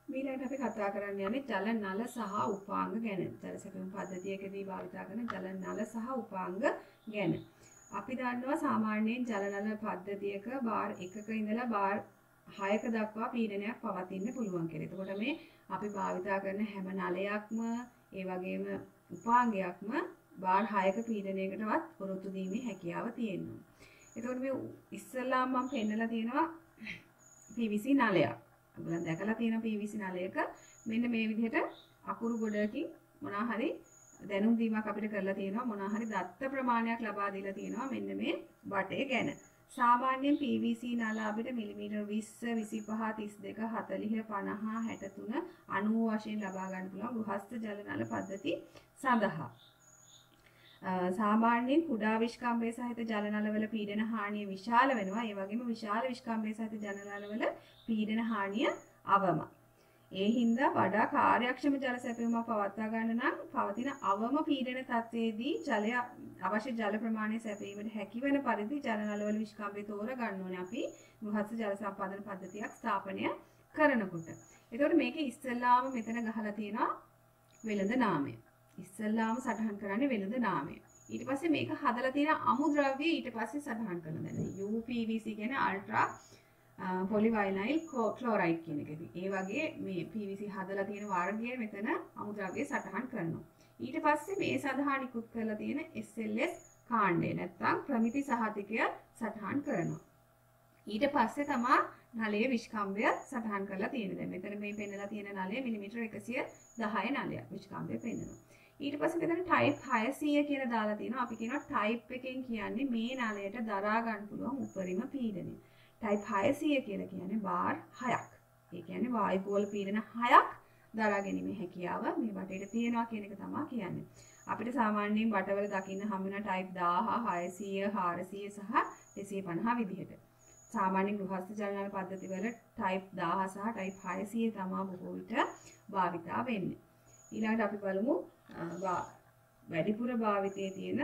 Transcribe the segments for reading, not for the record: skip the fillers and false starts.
ඊළඟට අපි කතා කරන්න යන්නේ ජල නල සහ උපාංග ගැන. ජල සැපයුම් පද්ධතියකදී භාවිත කරන ජල නල සහ උපාංග ගැන. අපි දන්නවා සාමාන්‍යයෙන් ජල නල පද්ධතියක බාර් 1ක ඉඳලා බාර් 6ක දක්වා පීඩනයක් පවතින්න පුළුවන් කියලා. එතකොට මේ අපි භාවිත කරන හැම නලයක්ම ඒ වගේම උපාංගයක්ම බාර් 6ක පීඩනයකටවත් පොරොත්තු දීමේ හැකියාව තියෙනවා. එතකොට මේ ඉස්සෙල්ලාම මම පෙන්නලා තියෙනවා PVC නලයක්. ඔයගොල්ලන් දැකලා තියෙන PVC නලයක මෙන්න මේ විදිහට අකුරු ගොඩකින් මොනවා හරි දැනුම් දීමක් අපිට කරලා තියෙනවා, මොනවා හරි දත්ත ප්‍රමාණයක් ලබා දීලා තියෙනවා මෙන්න මේ බටේ ගැන. සාමාන්‍යයෙන් PVC නල අපිට මිලිමීටර් 20 25 32 40 50 63 90 වශයෙන් ලබා ගන්න පුළුවන් ගෘහස්ත ජල නල පද්ධති සඳහා. සාමාන්‍යයෙන් කුඩා විස්කම්භය සහිත ජල නලවල පීඩන හානිය විශාල වෙනවා. ඒ වගේම විශාල විස්කම්භය සහිත ජල නලවල පීඩන හානිය අවම. ඒ හින්දා වඩා කාර්යක්ෂම ජල සැපයුමක් පවත්වා ගන්න නම් පවතින අවම පීඩන තත්ත්වයේදී ජලය අවශ්‍ය ජල ප්‍රමාණය සැපයීමට හැකිවන පරිදි ජල නලවල විස්කම්භය තෝරා ගන්න ඕනේ අපි ගෘහස්ත ජල සම්පාදන පද්ධතියක් ස්ථාපනය කරනකොට. එතකොට මේකේ ඉස්සෙල්ලාම මෙතන ගහලා තියෙනවා වෙළඳ නාමය. ඉස්සෙල්ලාම සටහන් කරන්නේ වෙළඳ නාමය. ඊට පස්සේ මේක හදලා තියෙන අමුද්‍රව්‍ය ඊට පස්සේ සටහන් කරනවා. දැන් UPVC කියන්නේ අල්ට්‍රා පොලිවයිනයිල් ක්ලෝරයිඩ් කියන එක. ඒ වගේ මේ PVC හදලා තියෙන වර්ගය මෙතන අමුද්‍රව්‍ය සටහන් කරනවා. ඊට පස්සේ මේ සඳහා නිකුත් කරලා තියෙන SLS කාණ්ඩය නැත්නම් ප්‍රමිති සහතිකය සටහන් කරනවා. ඊට පස්සේ තමයි නලයේ විස්කම්භය සටහන් කරලා තියෙන්නේ. දැන් මෙතන මේ පෙන්නලා තියෙන නලය මිලිමීටර 110 නලයක් විස්කම්භය පෙන්නනවා. ඊට පස්සේ මෙතන ටයිප් 600 කියලා දාලා තියෙනවා. අපි කියනවා ටයිප් එකෙන් කියන්නේ මේ නලයට දරා ගන්න පුළුවන් උපරිම පීඩනය. ටයිප් 600 කියලා කියන්නේ බාර් 6ක්. ඒ කියන්නේ වායු ගෝල පීඩන 6ක් දරා ගැනීමේ හැකියාව මේ බටේට තියෙනවා කියන එක තමයි කියන්නේ. අපිට සාමාන්‍යයෙන් බටවල දකින්න හම්බ වෙන ටයිප් 1000, 600, 400 සහ 250 විදිහට. සාමාන්‍ය ගෘහස්ත ජල නල පද්ධති වල ටයිප් 1000 සහ ටයිප් 600 තමයි බොහෝ විට භාවිතා වෙන්නේ. ඊළඟට අපි බලමු වැඩිපුර භාවිතයේ තියෙන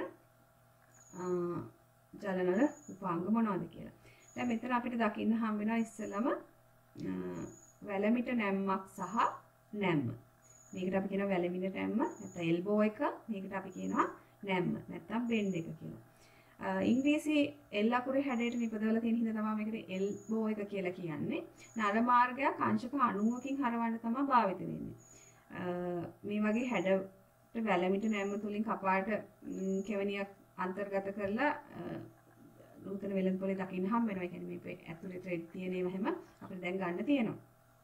ජල නල උපාංග මොනවද කියලා. දැන් මෙතන අපිට දකින්න හම් වෙනවා ඉස්සෙල්ලම වැලමිට නැම්මක් සහ නැම්ම. මේකට අපි කියනවා වැලමිට නැම්ම නැත්නම් එල්බෝ එක. මේකට අපි කියනවා නැම්ම නැත්නම් බෙන්ඩ් එක කියලා. ඉංග්‍රීසි එල් අකුරේ හැඩයට නිපදවලා තියෙන හින්දා තමයි මේකට එල්බෝ එක කියලා කියන්නේ. නල මාර්ගයක් අංශක 90කින් හරවන්න තමයි භාවිත වෙන්නේ. මේ වගේ හැඩ වැලමිට නැම්ම තුලින් කපාට කෙවණියක් අන්තර්ගත කරලා නූතන වෙළඳ පොලේ දකින්න හම් වෙනවා. ඒ කියන්නේ මේ ඇතුලේ ත්‍රෙඩ් තියෙන ඒවා හැම අපිට දැන් ගන්න තියෙනවා.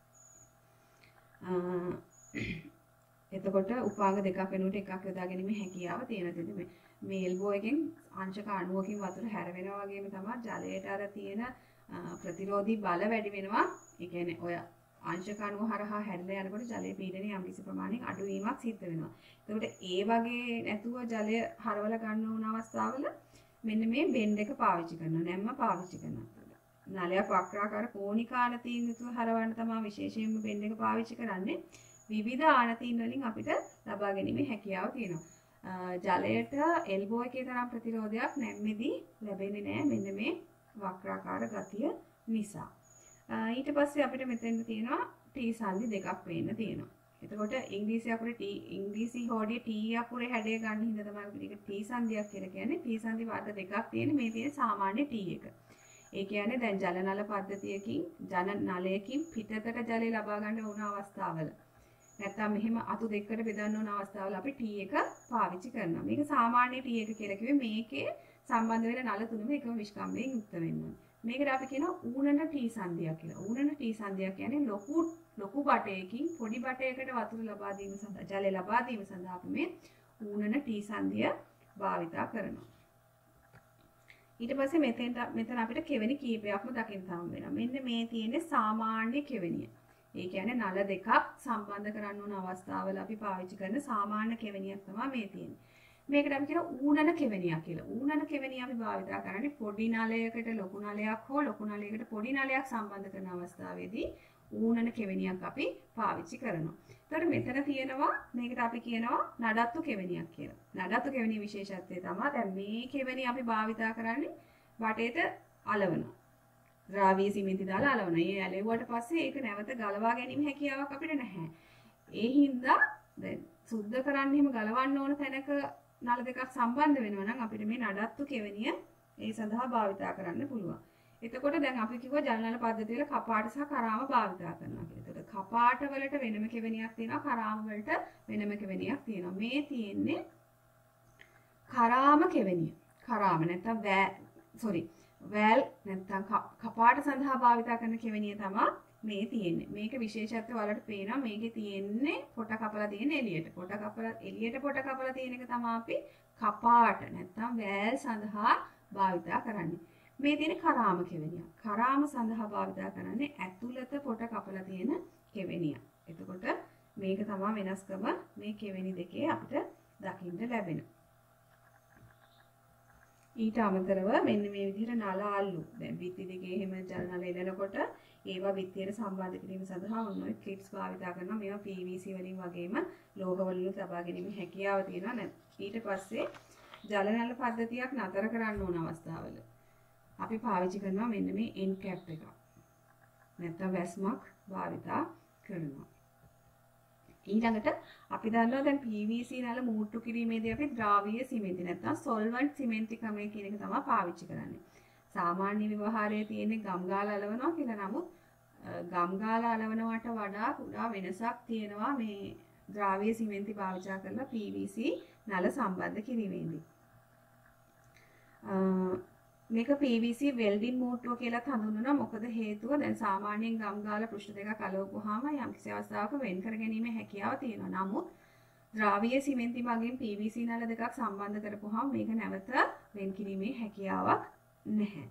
එතකොට උපාංග දෙකක් වෙනුවට එකක් යොදා ගැනීමේ හැකියාව තියෙනවා. මේ එල්බෝ එකෙන් අංශක 90කින් වතුර හැරවෙනවා වගේම තමයි ජලයට අර තියෙන ප්‍රතිරෝධී බල වැඩි වෙනවා. ඒ කියන්නේ ඔය අංශක 90 හරහා හැරිලා යනකොට ජලයේ පීඩනය යම් කිසි ප්‍රමාණයක අඩුවීමක් සිද්ධ වෙනවා. එතකොට ඒ වගේ නැතුව ජලය හරවලා ගන්න ඕන අවස්ථාවල මෙන්න මේ බෙන්ඩ් එක පාවිච්චි කරනවා. නැම්ම පාවිච්චි කරනවා. නලයක් වක්‍රාකාර කෝණික ආනතීන් යුතුව හරවන්න තමයි විශේෂයෙන්ම බෙන්ඩ් එක පාවිච්චි කරන්නේ. විවිධ ආනතීන් වලින් අපිට ලබා ගැනීමේ හැකියාව තියෙනවා. ජලයට එල්බෝ එකේ තරම් ප්‍රතිරෝධයක් නැම්මේදී ලැබෙන්නේ නැහැ මෙන්න මේ වක්‍රාකාර ගතිය නිසා. ඊට පස්සේ අපිට මෙතෙන් තියෙනවා T සංදි දෙකක් පේන්න තියෙනවා. එතකොට ඉංග්‍රීසි අකුරේ T ඉංග්‍රීසි හෝඩියේ T අකුරේ හැඩය ගන්න හින්දා තමයි අපිට T සංදියක් කියලා කියන්නේ. T සංදි වර්ග දෙකක් තියෙන මේ තියෙන සාමාන්‍ය T එක. ඒ කියන්නේ දැන් ජල නල පද්ධතියකින් ජල නලයකින් පිටතට ජලය ලබා ගන්න වුණ අවස්ථාවල නැත්නම් මෙහෙම අතු දෙකකට බෙදන්න ඕන අවස්ථාවල අපි T එක පාවිච්චි කරනවා. මේක සාමාන්‍ය T එක කියලා කිව්වේ මේකේ සම්බන්ධ වෙන නල තුනම එකම විස්කම්භයෙන් යුක්ත වෙන්න ඕනේ. මේකට අපි කියනවා ඌනන T සංදියක් කියලා. ඌනන T සංදියක් කියන්නේ ලොකු බටයකින් පොඩි බටයකට වතුර ලබා දීම සඳහා ජලය ලබා දීම සඳහා අපි මේ ඌනන T සංදිය භාවිතා කරනවා. ඊට පස්සේ මෙතන අපිට කෙවෙනි කීපයක්ම දකින්න හම් වෙනවා. මෙන්න මේ තියෙන්නේ සාමාන්‍ය කෙවෙනිය. ඒ කියන්නේ නල දෙකක් සම්බන්ධ කරන්න ඕන අවස්ථාවල අපි පාවිච්චි කරන සාමාන්‍ය කෙවෙනියක් තමයි මේ තියෙන්නේ. මේකට අපි කියන ඌනන කෙවෙනියක් කියලා. ඌනන කෙවෙනිය අපි භාවිතා කරන්නේ පොඩි නලයකට ලොකු නලයක් හෝ ලොකු නලයකට පොඩි නලයක් සම්බන්ධ කරන අවස්ථාවේදී ඌනන කෙවෙනියක් අපි පාවිච්චි කරනවා. එතකොට මෙතන තියෙනවා මේකට අපි කියනවා නඩත්තු කෙවෙනියක් කියලා. නඩත්තු කෙවෙනිය විශේෂත්වය තමයි දැන් මේ කෙවෙනිය අපි භාවිතා කරන්නේ බටේට අලවනවා. ද්‍රාවීය සිමෙන්ති දාලා අලවනවා. ඒ ඇලෙවුවට පස්සේ ඒක නැවත ගලවා ගැනීම හැකියාවක් අපිට නැහැ. ඒ හින්දා දැන් සුද්ධ කරන්න එහෙම ගලවන්න ඕන තැනක නල දෙකක් සම්බන්ධ වෙනවා නම් අපිට මේ නඩත්තු කෙවණිය ඒ සඳහා භාවිතා කරන්න පුළුවන්. එතකොට දැන් අපි කිව්වා ජල නල පද්ධතිය වල කපාට සහ කරාම භාවිතා කරනවා කියලා. එතකොට කපාට වලට වෙනම කෙවණියක් තියෙනවා, කරාම වලට වෙනම කෙවණියක් තියෙනවා. මේ තියෙන්නේ කරාම කෙවණිය. කරාම නැත්නම් වැල් නැත්නම් කපාට සඳහා භාවිතා කරන කෙවණිය තමයි මේ තියෙන්නේ. මේක විශේෂත්වය වලට පේනවා. මේකේ තියෙන්නේ පොට කපලා තියෙන එළියට. පොට කපලා තියෙන එක තමයි අපි කපාට නැත්නම් වැල් සඳහා භාවිතා කරන්නේ. මේ තියෙන කරාම කෙවණිය. කරාම සඳහා භාවිතා කරන්නේ ඇතුළත පොට කපලා තියෙන කෙවණිය. එතකොට මේක තමයි වෙනස්කම මේ කෙවණි දෙකේ අපිට දකින්න ලැබෙනවා. ඊට අමතරව මෙන්න මේ විදිහට නල අල්ලු. දැන් බිත්ති දෙකේ එහෙම ජල නල එලනකොට ඒවා බිත්තියට සම්බන්ධ කිරීම සඳහා ඔන්න ඔය ක්ලිප්ස් භාවිතා කරනවා. මේවා PVC වලින් වගේම ලෝහ වලින් තබා ගැනීම හැකියාව තියෙනවා. ඊට පස්සේ ජල නල පද්ධතියක් නතර කරන්න ඕන අවස්ථාවල අපි පාවිච්චි කරනවා මෙන්න මේ end cap එක. නැත්නම් වැස්මක් භාවිතා කරනවා. ඊළඟට අපි දන්නවා දැන් PVC නල මූට්ටු කිරීමේදී අපි ද්‍රාවීය සිමෙන්ති නැත්නම් solvent සිමෙන්ති ක්‍රමය කියන එක තමයි පාවිච්චි කරන්නේ. සාමාන්‍ය ව්‍යවහාරයේ තියෙන ගම් ගාලා අලවනවා කියලා. නමුත් ගම් ගාලා අලවනවට වඩා කුඩා වෙනසක් තියෙනවා මේ ද්‍රාවීය සිමෙන්ති භාවිතා කරලා PVC නල සම්බන්ධ කිරීමේදී. මේක PVC වෙල්ඩින් මූට්ටුව කියලා හඳුන්වනවා. මොකද හේතුව දැන් සාමාන්‍යයෙන් ගම් ගාලා පෘෂ්ඨ දෙකක් අලවපුවාම යම්කිසි අවස්ථාවක වෙන් කර ගැනීම හැකියාව තියෙනවා. නමුත් ද්‍රාවීය සිමෙන්ති මගින් PVC නල දෙකක් සම්බන්ධ කරපුවාම මේක නැවත වෙන් කිරීමේ හැකියාවක් නැහැ.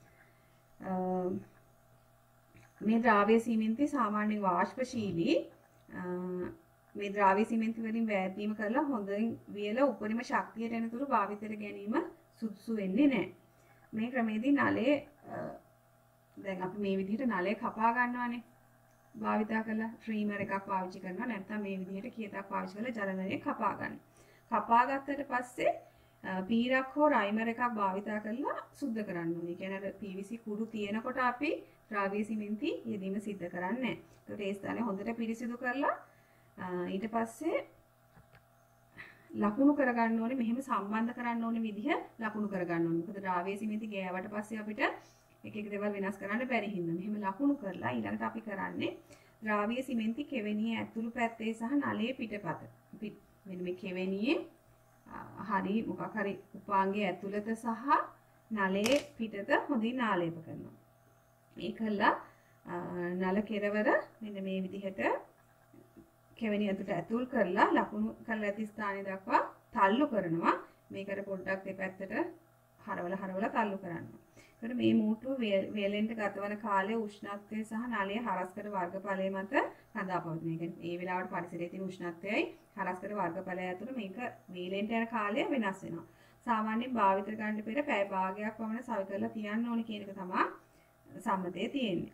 මේ ද්‍රාවීය සිමෙන්ති සාමාන්‍යයෙන් වාෂ්පශීලී. මේ ද්‍රාවීය සිමෙන්ති වලින් වෑදීම කරලා හොඳින් වියලා උපරිම ශක්තියට එනතුරු භාවිතයට ගැනීම සුදුසු වෙන්නේ නැහැ. මේ ක්‍රමයේදී නලයේ දැන් අපි මේ විදිහට නලය කපා ගන්නවානේ. භාවිතා කරලා ට්‍රීමර් එකක් පාවිච්චි කරනවා. නැත්නම් මේ විදිහට කියතක් පාවිච්චි කරලා ජල නලය කපා ගන්න. කපා ගත්තට පස්සේ පීරක් හෝ රයිමර් එකක් භාවිතා කරලා සුද්ධ කරන්න ඕනේ. කියන්නේ අර PVC කුඩු තියෙනකොට අපි ද්‍රාවීය සිමෙන්ති යෙදීම සිද්ධ කරන්නේ නැහැ. ඒකට ඒ ස්ථානේ හොඳට පිරිසිදු කරලා ඊට පස්සේ ලකුණු කරගන්න ඕනේ. මෙහෙම සම්බන්ධ කරන්න ඕනේ විදිහ ලකුණු කරගන්න ඕනේ. මොකද ද්‍රාවීය සිමෙන්ති ගෑවට පස්සේ අපිට එක එක දේවල් වෙනස් කරන්න බැරි හින්දා මෙහෙම ලකුණු කරලා ඊළඟට අපි කරන්නේ ද්‍රාවීය සිමෙන්ති කෙවෙනියේ ඇතුළු පැත්තේ සහ නලයේ පිටපත. මෙන්න මේ කෙවෙනියේ හරි මොකක් හරි උපාංගයේ ඇතුළත සහ නලයේ පිටත හොඳින් ආලේප කරනවා. මේ කළා නල කෙරවර මෙන්න මේ විදිහට කෙවෙනිය ඇතුල් කරලා ලකුණු කරලා ඇති ස්ථානය දක්වා තල්ලු කරනවා. මේකට පොඩ්ඩක් දෙපැත්තට හරවලා තල්ලු කරනවා. ඒකට මේ මූට්ටුව වේලෙන්ට ගතවන කාලයේ උෂ්ණත්වය සහ නලයේ හරස්කඩ වර්ගඵලය මත රඳා පවතින. ඒ කියන්නේ ඒ වෙලාවට පරිසරයේ තියෙන උෂ්ණත්වයයි හරස්කඩ වර්ගඵලය අතර මේක වේලෙන්ට යන කාලය වෙනස් වෙනවා. සාමාන්‍යයෙන් භාවිත කරන්න පෙර පැය භාගයක් පමණ සවි කරලා තියන්න ඕනේ කියන එක තමයි සම්මතයේ තියෙන්නේ.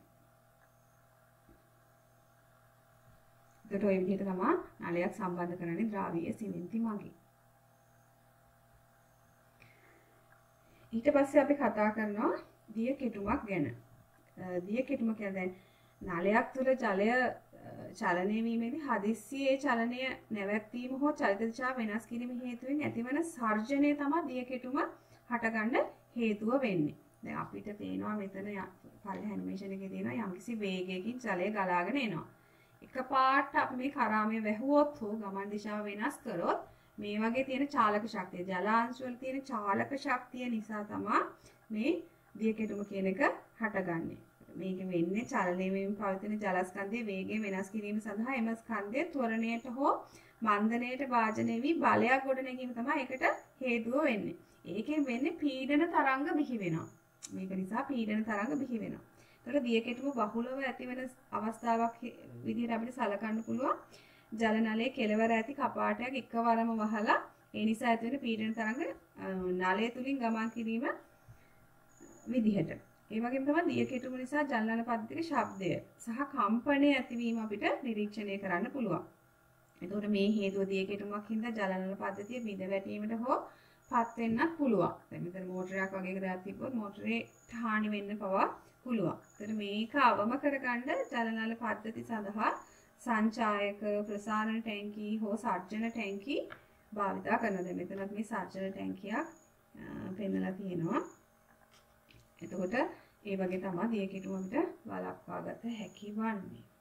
ඒකට ඔය විදිහට තමයි නලයක් සම්බන්ධ කරන්නේ ද්‍රාවීය සිමෙන්ති මගින්. ඊට පස්සේ අපි කතා කරනවා දිය කෙටුමක් ගැන. දිය කෙටුම කියන්නේ නලයක් තුළ ජලය චලනය වීමේදී හදිස්සියේ චලනය නැවැත්වීම හෝ චලිත දිශාව වෙනස් කිරීම හේතුවෙන් ඇතිවන සර්ජනය තමයි දිය කෙටුම හටගන්න හේතුව වෙන්නේ. දැන් අපිට පේනවා මෙතන පළවෙනි ඇනිමේෂන් එකේ තියෙනවා යම්කිසි වේගයකින් ජලය ගලාගෙන එනවා. එකපාරට අපි මේ කරාමයේ වැහුවොත් හෝ ගමන් දිශාව වෙනස් කරොත් මේ වගේ තියෙන චාලක ශක්තිය ජලාංශ වල තියෙන චාලක ශක්තිය නිසා තමයි මේ දිය කෙටුම කියන එක හටගන්නේ. මේක වෙන්නේ චලනය වීම පවතින ජලස්කන්ධයේ වේගය වෙනස් කිරීම සඳහා එම ස්කන්ධය ත්වරණයට හෝ මන්දනයට වාජනය වී බලයක් ගොඩනැගීම තමයි ඒකට හේතුව වෙන්නේ. ඒකෙන් වෙන්නේ පීඩන තරංග බිහි වෙනවා. මේක නිසා පීඩන තරංග බිහි වෙනවා. ඒතකොට දිය කෙටුම බහුලව ඇතිවන අවස්ථාවක් විදිහට අපිට සලකන්න පුළුවන්. ජල නලයේ කෙළවර ඇති කපාටයක් එකවරම වහලා ඒ නිසා ඇතිවෙන පීඩන තරංග නලය තුලින් ගමන් කිරීම විදිහට. ඒ වගේම තමයි දිය කෙටුම නිසා ජල නල පද්ධතියේ ශබ්දය සහ කම්පනය ඇතිවීම අපිට නිරීක්ෂණය කරන්න පුළුවන්. එතකොට මේ හේතුව දිය කෙටුමක් හින්දා ජල නල පද්ධතිය බිඳ වැටීමට හෝ පත් වෙන්නත් පුළුවන්. දැන් මෙතන මෝටරයක් වගේ එකක් තිබ්බොත් මෝටරේ හානි වෙන්න පවා පුළුවන්. එතන මේක අවම කරගන්න ජලනල පද්ධති සඳහා සංචායක ප්‍රසාරණ ටැංකි හෝ සර්ජන ටැංකි භාවිතා කරනවා. දැන් මෙතනත් මේ සර්ජන ටැංකියක් පෙන්නලා තියෙනවා. එතකොට ඒ වගේ තමයි දිය කිටුමකට වළක්වා ගත හැකි වන්නේ.